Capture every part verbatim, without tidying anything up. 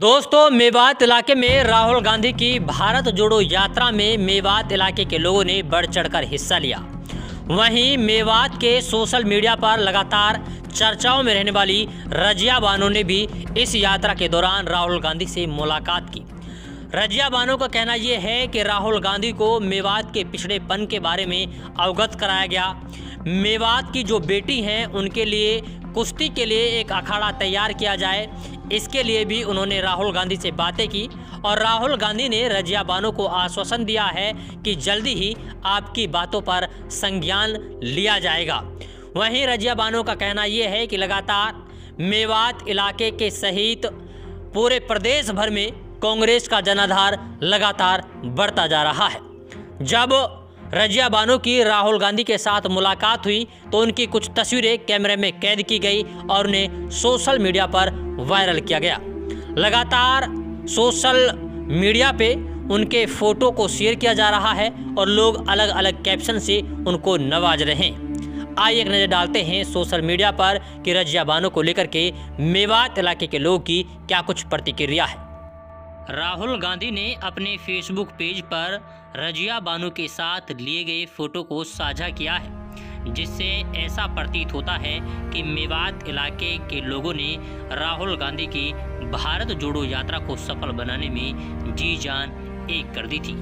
दोस्तों, मेवात इलाके में राहुल गांधी की भारत जोड़ो यात्रा में मेवात इलाके के लोगों ने बढ़ चढ़कर हिस्सा लिया। वहीं मेवात के सोशल मीडिया पर लगातार चर्चाओं में रहने वाली रजिया बानो ने भी इस यात्रा के दौरान राहुल गांधी से मुलाकात की। रजिया बानो का कहना यह है कि राहुल गांधी को मेवात के पिछड़ेपन के बारे में अवगत कराया गया। मेवात की जो बेटी हैं उनके लिए कुश्ती के लिए एक अखाड़ा तैयार किया जाए, इसके लिए भी उन्होंने राहुल गांधी से बातें की और राहुल गांधी ने रजिया बानो को आश्वासन दिया है कि जल्दी ही आपकी बातों पर संज्ञान लिया जाएगा। वहीं रजिया बानो का कहना यह है कि लगातार मेवात इलाके के सहित पूरे प्रदेश भर में कांग्रेस का जनाधार लगातार बढ़ता जा रहा है। जब रजिया बानो की राहुल गांधी के साथ मुलाकात हुई तो उनकी कुछ तस्वीरें कैमरे में कैद की गई और उन्हें सोशल मीडिया पर वायरल किया गया। लगातार सोशल मीडिया पे उनके फोटो को शेयर किया जा रहा है और लोग अलग अलग कैप्शन से उनको नवाज रहे हैं। आइए एक नज़र डालते हैं सोशल मीडिया पर कि रजिया बानो को लेकर के मेवात इलाके के लोगों की क्या कुछ प्रतिक्रिया है। राहुल गांधी ने अपने फेसबुक पेज पर रजिया बानो के साथ लिए गए फोटो को साझा किया है, जिससे ऐसा प्रतीत होता है कि मेवात इलाके के लोगों ने राहुल गांधी की भारत जोड़ो यात्रा को सफल बनाने में जी जान एक कर दी थी।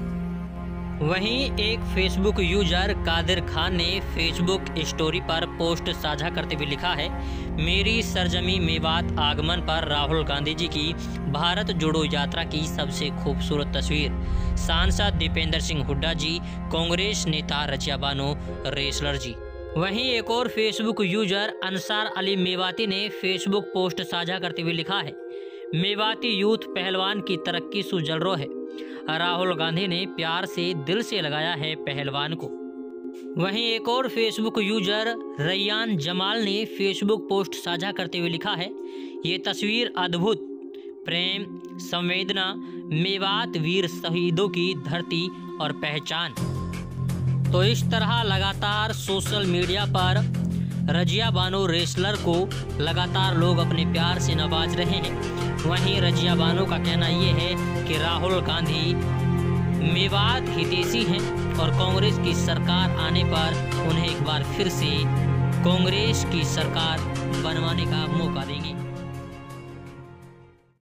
वहीं एक फेसबुक यूजर कादिर खान ने फेसबुक स्टोरी पर पोस्ट साझा करते हुए लिखा है, मेरी सरजमी मेवात आगमन पर राहुल गांधी जी की भारत जोड़ो यात्रा की सबसे खूबसूरत तस्वीर। सांसद दीपेंद्र सिंह हुड्डा जी, कांग्रेस नेता रजिया बानो, रेसलर जी। वहीं एक और फेसबुक यूजर अंसार अली मेवाती ने फेसबुक पोस्ट साझा करते हुए लिखा है, मेवाती यूथ पहलवान की तरक्की सु जलरो है, राहुल गांधी ने प्यार से दिल से लगाया है पहलवान को। वहीं एक और फेसबुक यूजर रैयान जमाल ने फेसबुक पोस्ट साझा करते हुए लिखा है, ये तस्वीर अद्भुत, प्रेम, संवेदना, मेवात वीर शहीदों की धरती और पहचान। तो इस तरह लगातार सोशल मीडिया पर रजिया बानो रेसलर को लगातार लोग अपने प्यार से नवाज रहे हैं। वहीं रजिया बानो का कहना यह है कि राहुल गांधी मेवात हितैषी हैं और कांग्रेस की सरकार आने पर उन्हें एक बार फिर से कांग्रेस की सरकार बनवाने का मौका देंगे।